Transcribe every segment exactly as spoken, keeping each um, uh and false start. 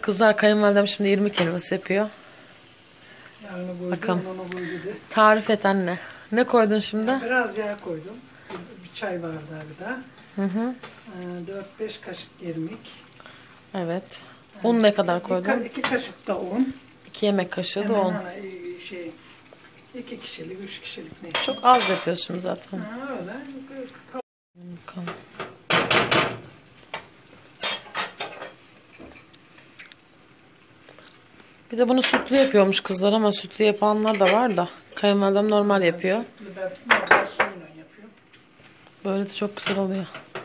Evet kızlar, kayınvalidem şimdi irmik helvası yapıyor. Yani koydum, bakalım. onu koydu. Tarif et anne. Ne koydun şimdi? Ya biraz yağ koydum. Bir, bir çay bardağı bir daha. Hı hı. Ee, dört beş kaşık irmik. Evet. Yani Un ne kadar iki, koydun? iki kaşık da un. iki yemek kaşığı da Hemen un. hani şey, iki kişilik, üç kişilik neyse. Çok az yapıyorsun zaten. Ha, öyle. Bakalım. Bir de bunu sütlü yapıyormuş kızlar ama sütlü yapanlar da var da. Kayınvalidem normal yapıyor. Sütlü ben normal suyla yapıyorum. Böyle de çok güzel oluyor.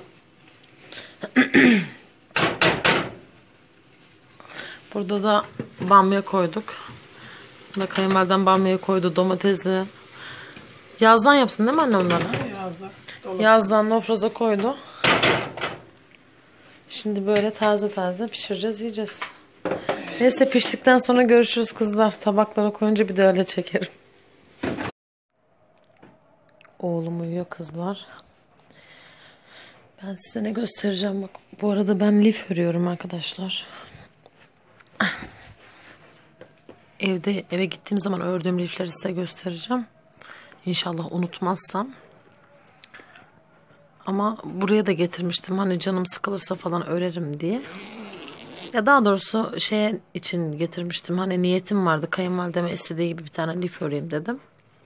Burada da bamya koyduk. Burada kayınvalidem bamyayı koydu, domatesli. Yazdan yapsın değil mi anne onları? Yazdan. Yazdan nofraza koydu. Şimdi böyle taze taze pişireceğiz, yiyeceğiz. Neyse, piştikten sonra görüşürüz kızlar. Tabaklara koyunca bir de öyle çekerim. Oğlum uyuyor kızlar. Ben size ne göstereceğim bak. Bu arada ben lif örüyorum arkadaşlar. Evde eve gittiğim zaman ördüğüm lifleri size göstereceğim. İnşallah unutmazsam. Ama buraya da getirmiştim. Hani canım sıkılırsa falan örerim diye. Ya daha doğrusu şey için getirmiştim. Hani niyetim vardı. Kayınvalideme istediği gibi bir tane lif öreyim dedim.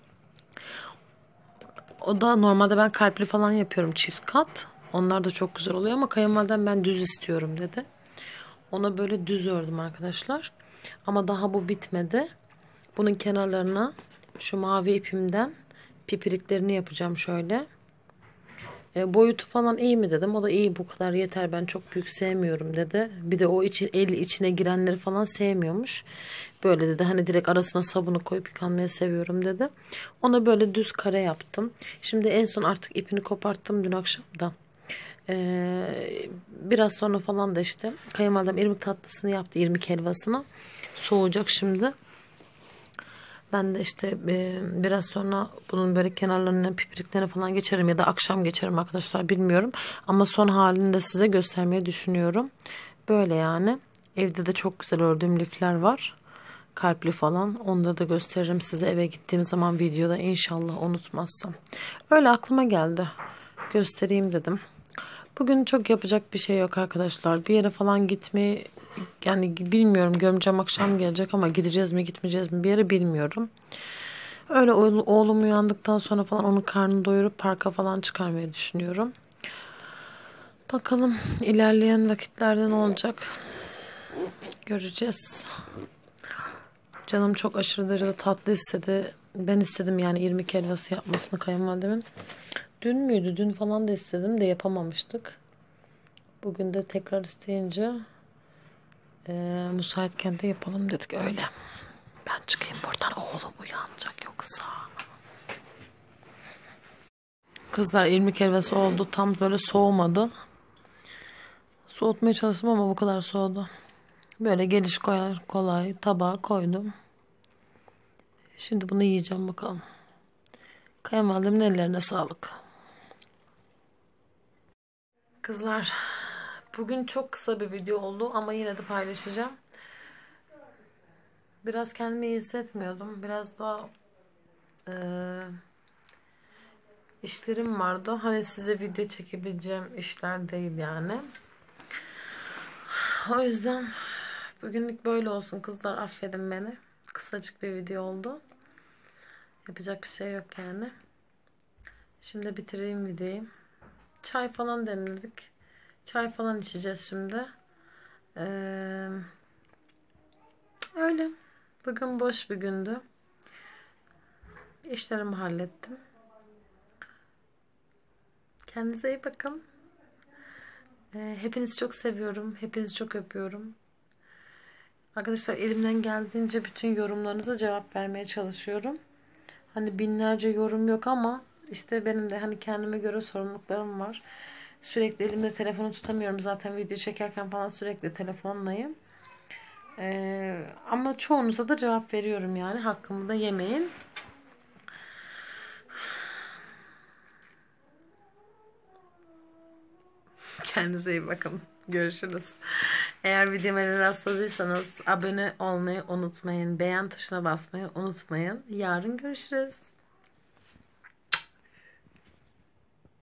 O da normalde ben kalpli falan yapıyorum, çift kat. Onlar da çok güzel oluyor ama kayınvalidem ben düz istiyorum dedi. Ona böyle düz ördüm arkadaşlar. Ama daha bu bitmedi. Bunun kenarlarına şu mavi ipimden pipiriklerini yapacağım şöyle. E, boyutu falan iyi mi dedim. O da iyi, bu kadar yeter, ben çok büyük sevmiyorum dedi. Bir de o için el içine girenleri falan sevmiyormuş. Böyle dedi, hani direkt arasına sabunu koyup yıkanmayı seviyorum dedi. Ona böyle düz kare yaptım. Şimdi en son artık ipini koparttım dün akşam da. Ee, biraz sonra falan da işte kayınvalidem irmik tatlısını yaptı, irmik helvasını. Soğuyacak şimdi. Ben de işte e, biraz sonra bunun böyle kenarlarına, pipiriklerine falan geçerim ya da akşam geçerim arkadaşlar, bilmiyorum. Ama son halini de size göstermeyi düşünüyorum. Böyle yani. Evde de çok güzel ördüğüm lifler var. Kalpli falan. Onları da gösteririm size eve gittiğim zaman videoda, inşallah unutmazsam. Öyle aklıma geldi. Göstereyim dedim. Bugün çok yapacak bir şey yok arkadaşlar. Bir yere falan gitmeyi, yani bilmiyorum, görümcem akşam gelecek ama gideceğiz mi gitmeyeceğiz mi bir yere bilmiyorum. Öyle oğlum uyandıktan sonra falan onun karnını doyurup parka falan çıkarmayı düşünüyorum. Bakalım ilerleyen vakitlerde ne olacak, göreceğiz. Canım çok aşırı derecede tatlı istedi. Ben istedim yani irmik helvası yapmasını kayınvalidemin. Dün müydü? Dün falan da istedim de yapamamıştık. Bugün de tekrar isteyince e, müsaitken de yapalım dedik, öyle. Ben çıkayım buradan, oğlum uyanacak yoksa. Kızlar, irmik helvası oldu. Tam böyle soğumadı. Soğutmaya çalıştım ama bu kadar soğudu. Böyle geliş koyar kolay tabağa koydum. Şimdi bunu yiyeceğim bakalım. Kayınvalidemin ellerine sağlık. Kızlar, bugün çok kısa bir video oldu ama yine de paylaşacağım. Biraz kendimi iyi hissetmiyordum. Biraz daha e, işlerim vardı. Hani size video çekebileceğim işler değil yani. O yüzden bugünlük böyle olsun kızlar, affedin beni. Kısacık bir video oldu. Yapacak bir şey yok yani. Şimdi bitireyim videoyu. Çay falan demledik. Çay falan içeceğiz şimdi. Ee, öyle. Bugün boş bir gündü. İşlerimi hallettim. Kendinize iyi bakın. Ee, hepinizi çok seviyorum. Hepinizi çok öpüyorum. Arkadaşlar, elimden geldiğince bütün yorumlarınıza cevap vermeye çalışıyorum. Hani binlerce yorum yok ama işte benim de hani kendime göre sorumluluklarım var. Sürekli elimde telefonu tutamıyorum. Zaten video çekerken falan sürekli telefonlayım. Ee, ama çoğunuza da cevap veriyorum yani. Hakkımı da yemeyin. Kendinize iyi bakın. Görüşürüz. Eğer videoma rastladıysanız abone olmayı unutmayın. Beğen tuşuna basmayı unutmayın. Yarın görüşürüz.